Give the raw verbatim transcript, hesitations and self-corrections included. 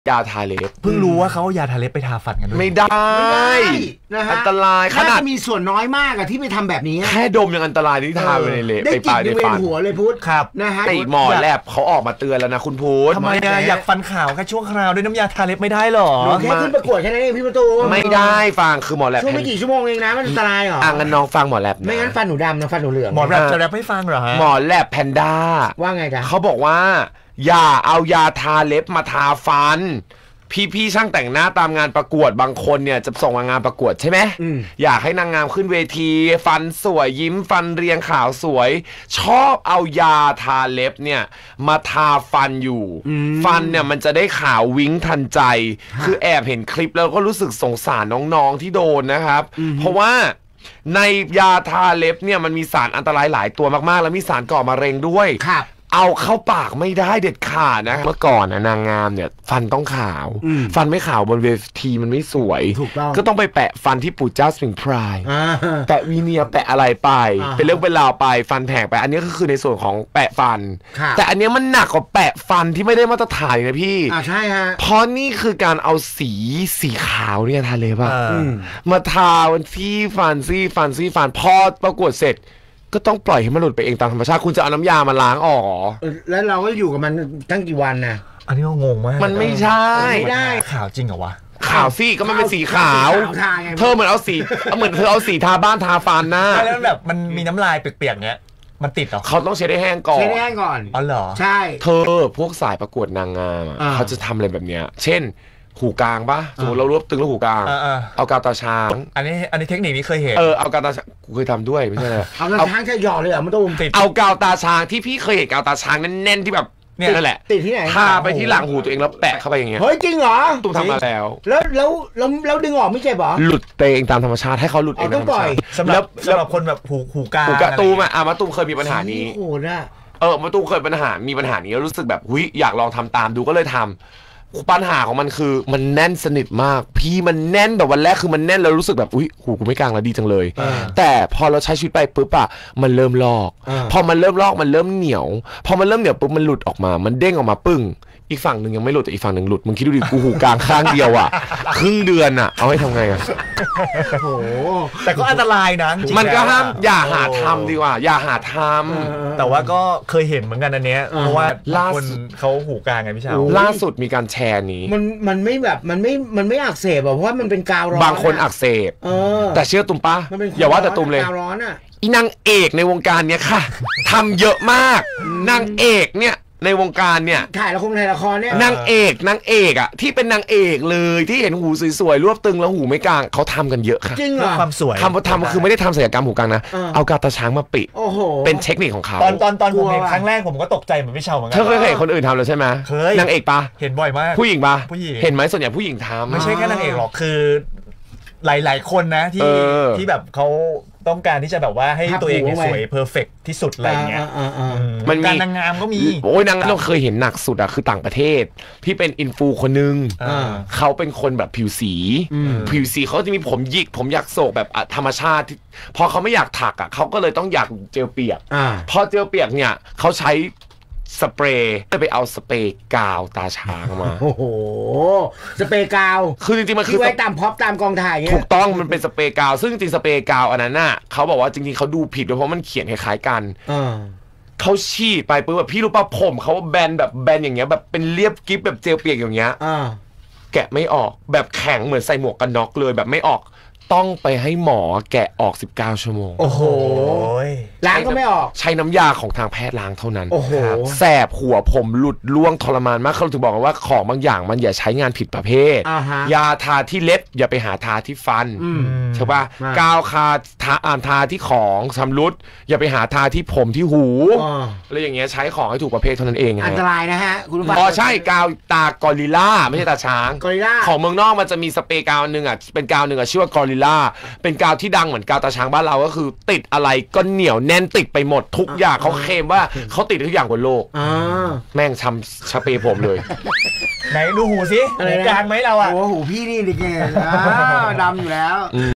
ยาทาเล็บเพิ่งรู้ว่าเขาเอายาทาเล็บไปทาฟันกันด้วยไม่ได้นะฮะอันตรายขนาดมีส่วนน้อยมากอะที่ไปทำแบบนี้แค่ดมยังอันตรายที่ทาไปในเล็บไปปลายในฟันหัวเลยพุทธครับนะฮะไอหมอแลบเขาออกมาเตือนแล้วนะคุณพุทธทำไมอยากฟันขาวแค่ชั่วคราวด้วยน้ำยาทาเล็บไม่ได้หรอแค่ขึ้นประกวดแค่นั้นเองพี่ประตูไม่ได้ฟังคือหมอแลบช่วงไม่กี่ชั่วโมงเองนะมันอันตรายหรออ่ะงั้นน้องฟังหมอแลบไม่งั้นฟันหนูดำนะฟันหนูเหลืองหมอแลบจะแลบให้ฟังเหรอฮะหมอแลบแพนด้าว่าไงจ๊ะเขาบอกว่าอย่าเอายาทาเล็บมาทาฟันพี่ๆช่างแต่งหน้าตามงานประกวดบางคนเนี่ยจะส่งมางานประกวดใช่ไหมอยากให้นางงามขึ้นเวทีฟันสวยยิ้มฟันเรียงขาวสวยชอบเอายาทาเล็บเนี่ยมาทาฟันอยู่ฟันเนี่ยมันจะได้ขาววิ้งทันใจคือแอบเห็นคลิปแล้วก็รู้สึกสงสารน้องๆที่โดนนะครับเพราะว่าในยาทาเล็บเนี่ยมันมีสารอันตรายหลายตัวมากๆแล้วมีสารก่อมะเร็งด้วยเอาเข้าปากไม่ได้เด็ดขาดนะเมื่อก่อนนะนางงามเนี่ยฟันต้องขาวฟันไม่ขาวบนเวทีมันไม่สวยก็ต้องไปแปะฟันที่ปู่เจ้าสมิงพรายแปะวีเนียแปะอะไรไปเป็นเรื่องเป็นราวไปฟันแผงไปอันนี้ก็คือในส่วนของแปะฟันแต่อันนี้มันหนักกว่าแปะฟันที่ไม่ได้มาตรฐานนะพี่อ่าใช่ฮะเพราะนี่คือการเอาสีสีขาวเนี่ยทาเล็บอะมาทาวันที่ฟันซี่ฟันซี่ฟันพอประกวดเสร็จก็ต้องปล่อยให้มันหลุดไปเองตามธรรมชาติคุณจะเอาน้ำยามาล้างออกแล้วเราก็อยู่กับมันตั้งกี่วันนะอันนี้ก็งงมากมันไม่ใช่ไม่ได้ขาวจริงเหรอวะขาวสิก็มันเป็นสีขาวเธอเหมือนเอาสีเหมือนเธอเอาสีทาบ้านทาฟันนะแล้วแบบมันมีน้ำลายเปียกๆเนี้ยมันติดเหรอเขาต้องเช็ดให้แห้งก่อนเช็ดให้แห้งก่อนอ๋อเหรอใช่เธอพวกสายประกวดนางงามเขาจะทำอะไรแบบเนี้ยเช่นหูกลางปะสมมติเรารวบตึงแล้วหูกลางเอากาวตาช้างอันนี้อันนี้เทคนิคนี้เคยเห็นเออเอากาวตาช้างกูเคยทำด้วยไม่ใช่เลยเอากาวตาช้างจะหยอดเลยเหรอมันต้องติดเอากาวตาช้างที่พี่เคยเห็นกาวตาช้างแน่นๆที่แบบเนี่ยนั่นแหละติดที่ไหนทาไปที่หลังหูตัวเองแล้วแปะเข้าไปอย่างเงี้ยเฮ้ยจริงเหรอตุ้มทำมาแล้วแล้วแล้วแล้วดึงออกไม่เจ็บเหรอหลุดเองตามธรรมชาติให้เขาหลุดเองต้องปล่อยสำหรับสำหรับคนแบบหูหูกลางหูกระตูมอ่ะมาตูมเคยมีปัญหานี้โอ้โหน่ะเออมาตูมเคยปัญหามีปัญหานี้แล้วรู้สึกแบบหุ้ยอยากลองทำตามดูก็เลยทำปัญหาของมันคือมันแน่นสนิทมากพี่มันแน่นแต่วันแรกคือมันแน่นแล้วรู้สึกแบบอุ้ยหูกูไม่กลางแล้วดีจังเลยแต่พอเราใช้ชีวิตไปปุ๊บอะมันเริ่มลอกพอมันเริ่มลอกมันเริ่มเหนียวพอมันเริ่มเหนียวปุ๊บมันหลุดออกมามันเด้งออกมาปึ้งอีกฝั่งหนึ่งยังไม่หลุดแต่อีกฝั่งหนึ่งหลุดมึงคิดดูดิกูหูกลางข้างเดียวอ่ะครึ่งเดือนอ่ะเอาให้ทำไงอ่ะโอ้แต่ก็อันตรายนะมันก็ห้ามอย่าหาทำดีกว่าอย่าหาทำแต่ว่าก็เคยเห็นเหมือนกันอันเนี้ยเพราะว่าคนเขาหูกลางไงพี่ชาวล่าสุดมีการแชร์นี้มันมันไม่แบบมันไม่มันไม่อักเสบอ่ะเพราะว่ามันเป็นกาวร้อนบางคนอักเสบแต่เชื่อตุ่มปะอย่าว่าแต่ตุ่มเลยอีนางเอกในวงการเนี้ยค่ะทำเยอะมากนางเอกเนี่ยในวงการเนี่ยถ่ายละครถ่ายละครเนี่ยนางเอกนางเอกอ่ะที่เป็นนางเอกเลยที่เห็นหูสวยๆรวบตึงแล้วหูไม่กลางเขาทำกันเยอะค่ะจริงเหรอความสวยทำทำคือไม่ได้ทำศัลยกรรมหูกลางนะเอากาวตาช้างมาปิดเป็นเทคนิคของเขาตอนตอนตอนผมเห็นครั้งแรกผมก็ตกใจเหมือนพี่เชาเหมือนกันเธอเคยเห็นคนอื่นทำเลยใช่ไหมเคยนางเอกปะเห็นบ่อยมากผู้หญิงปะผู้หญิงเห็นไหมส่วนใหญ่ผู้หญิงทำไม่ใช่แค่นางเอกหรอกคือหลายๆคนนะที่ที่แบบเขาต้องการที่จะแบบว่าให้ตัวเองสวยเพอร์เฟกต์ที่สุดอะไรเงี้ยมันการนางงามก็มีโอ้ยนางเราเคยเห็นหนักสุดอะคือต่างประเทศที่เป็นอินฟูคนนึงเขาเป็นคนแบบผิวสีผิวสีเขาจะมีผมหยิกผมอยากโศกแบบธรรมชาติพอเขาไม่อยากถักอะเขาก็เลยต้องอยากเจลเปียกพอเจลเปียกเนี่ยเขาใช้สเปรย์ไปเอาสเปรย์กาวตาช้างมาโอ้โหสเปรย์กาวคือจริงๆมันคือไว้ตามพ็อปตามกองถ่ายถูกต้องมันเป็นสเปรย์กาวซึ่งจริงสเปรย์กาวอันนั้นน่ะเขาบอกว่าจริงๆเขาดูผิดเพราะมันเขียนคล้ายๆกันเขาฉีดไปปุ๊บแบบพี่รู้ป่ะผมเขาแบนแบบแบนอย่างเงี้ยแบบเป็นเรียบกิ๊บแบบเจลเปียกอย่างเงี้ยแกะไม่ออกแบบแข็งเหมือนใส่หมวกกันน็อกเลยแบบไม่ออกต้องไปให้หมอแกะออกสิบเก้าชั่วโมงโอ้โหล้างก็ไม่ออกใช้น้ำยาของทางแพทย์ล้างเท่านั้นโอ้โหแสบหัวผมหลุดร่วงทรมานมากเขาถึงบอกว่าของบางอย่างมันอย่าใช้งานผิดประเภทยาทาที่เล็บอย่าไปหาทาที่ฟันใช่ป่ะกาวคาทาอ่านทาที่ของชำรุดอย่าไปหาทาที่ผมที่หูอะไรอย่างเงี้ยใช้ของให้ถูกประเภทเท่านั้นเองอันตรายนะฮะคุณผู้ชมอ๋อใช่กาวตากอริลล่าไม่ใช่ตาช้างกอริลล่าของเมืองนอกมันจะมีสเปรย์กาวนึงอ่ะเป็นกาวนึงอ่ะชื่อว่ากอริลล่าเป็นกาวที่ดังเหมือนกาวตาช้างบ้านเราก็คือติดอะไรก็เหนียวแน่นติดไปหมดทุกอย่างเขาเคลมว่าเขาติดทุกอย่างบนโลกแม่งชำสเปรย์ผมเลยไหนดูหูสิหูกลางไหมเราอ่ะโอ้หูพี่นี่ดิแกดำอยู่แล้ว